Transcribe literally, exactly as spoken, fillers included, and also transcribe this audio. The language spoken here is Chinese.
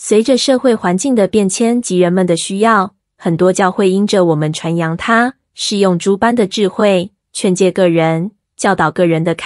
随着社会环境的变迁及人们的需要，很多教会因着我们传扬它，是用诸般的智慧，劝诫个人，教导个人的